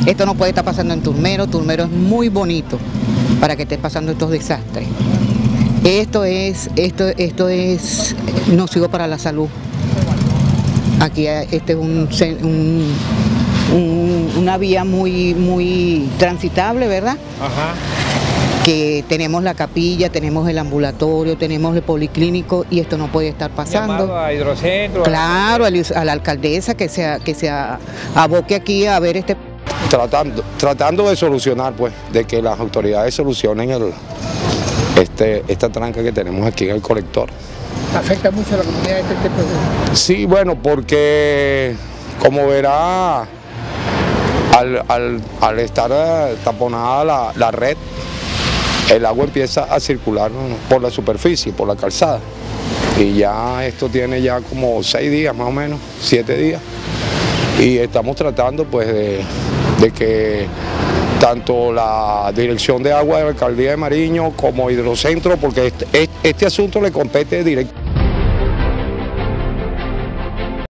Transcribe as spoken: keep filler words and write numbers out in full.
Esto no puede estar pasando en Turmero. Turmero es muy bonito para que esté pasando estos desastres. Esto es, esto, esto es nocivo para la salud. Aquí este es un, un, un, una vía muy, muy transitable, ¿verdad? Ajá. Que tenemos la capilla, tenemos el ambulatorio, tenemos el policlínico y esto no puede estar pasando. Llamado a Hidrocentro. Claro, a, a la alcaldesa que se, que se aboque aquí a ver este... Tratando, tratando de solucionar, pues, de que las autoridades solucionen el, este, esta tranca que tenemos aquí en el colector. ¿Afecta mucho a la comunidad este, este proceso? Sí, bueno, porque como verá, al, al, al estar taponada la, la red, el agua empieza a circular por la superficie, por la calzada. Y ya esto tiene ya como seis días más o menos, siete días. Y estamos tratando pues de, de que tanto la Dirección de Agua de la Alcaldía de Mariño como Hidrocentro, porque este, este asunto le compete directamente